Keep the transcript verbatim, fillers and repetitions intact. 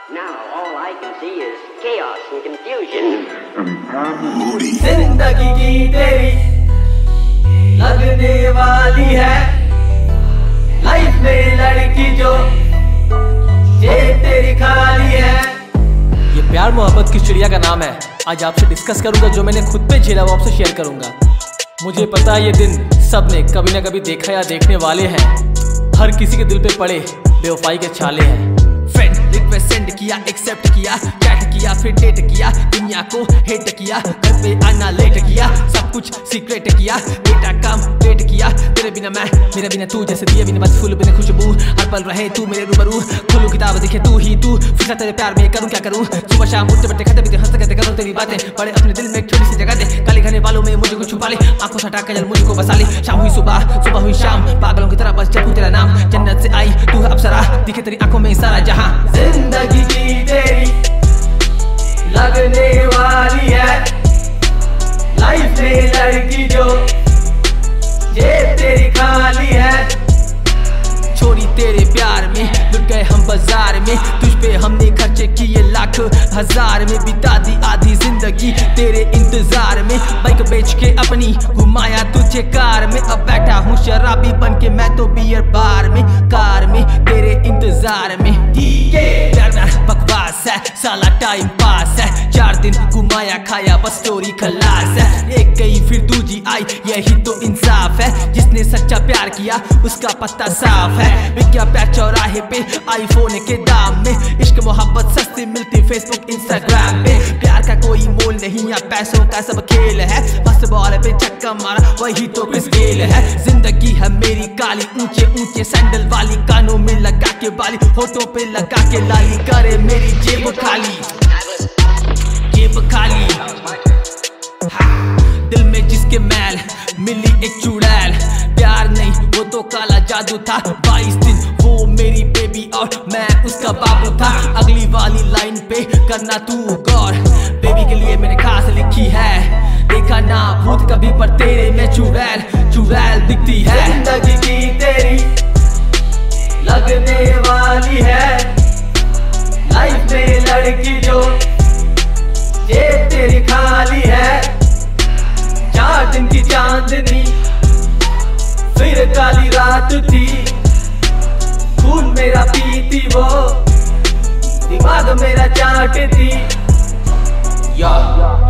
Now all I can see is chaos and confusion. जिंदगी की तेरी लगने वाली है लाइफ में लड़की जो ये तेरी खाली है। ये प्यार मोहब्बत की चिड़िया का नाम है। आज आपसे डिस्कस करूंगा, जो मैंने खुद पे झेला वो आपसे शेयर करूंगा। मुझे पता है ये दिन सबने कभी ना कभी देखा या देखने वाले हैं। हर किसी के दिल पे पड़े बेवफाई के छाले हैं। फ्रेंड रिक्वेस्ट सेंड किया, एक्सेप्ट किया, चैट किया, फिर डेट किया, दुनिया को हेट किया, घर पे आना लेट किया, सब कुछ सीक्रेट किया, बेटा काम लेट किया। तेरे बिना मैं, मेरे बिना तू, जैसे दिए बिना बस फूल बिना खुशबू, हर पल रहे तू मेरे रूबरू। खोलूं किताब दिखे तू ही तू, फिर तेरे प्यार में करूं क्या करूं। सुबह शाम उठते बैठे खाते पीते हंसते करते करूं तेरी बातें। बड़े अपने दिल में एक छोटी सी जगह दे, काले घने बालों में मुझे को छुपा ले, आंखों से हटा कर मुझे को बसा ले। शाम हुई सुबह, सुबह हुई शाम, पागलों की तरह बस जपूं तेरा नाम। जन्नत से आई तू है अप्सरा, दिखे तेरी आंखों में सारा जहां। जिंदगी की तेरी लगने वाली है लाइफ में लड़की जो ये तेरी खाली है। छोड़ी तेरे प्यार में लुट गए हम बाजार में, तुझ पे हमने खर्चे किए लाख हजार में, बिता दी आधी जिंदगी तेरे इंतजार में। बाइक बेच के अपनी घुमाया तुझे कार में, अब बैठा हूँ शराबी बन के मैं तो बियर बार में, कार में तेरे इंतजार में। प्यार में बकवास है, साला टाइम पास है, चार दिन घुमाया खाया बस स्टोरी खलास है। एक गई फिर दूजी आई, यही तो इंसाफ है। जिसने सच्चा प्यार किया उसका पत्ता साफ है। विज्ञा प्यार चौराहे पे आईफोन के दाम में, इश्क मोहब्बत सस्ती मिलती फेसबुक इंस्टाग्राम पे। प्यार का कोई मोल नहीं या पैसों का सब खेल है, बस बॉल पे छक्का मारा वही तो क्रिस गेल है। जिंदगी है मेरी काली, ऊंचे ऊंचे सैंडल वाली, कानों में लगा के बाली, होठों पे लगा के लाली, करे मेरी जेब खाली, जेब खाली। दिल में जिसके मैल मिली एक चुड़ैल, प्यार नहीं वो तो काला जादू था। बाईस दिन वो मेरी बेबी और मैं उसका बाबू था। अगली वाली लाइन पे करना तू गौर, बेबी के लिए मैंने खास लिखी है। देखा ना भूत कभी पर तेरे में चुड़ैल चुड़ैल दिखती है। जिंदगी की तेरी लगने वाली है लाइफ में लड़की जो ये तेरी खाली है। चार दिन की चांदनी फिर काली रात थी, खून मेरा पीती वो दिमाग मेरा चाटती। या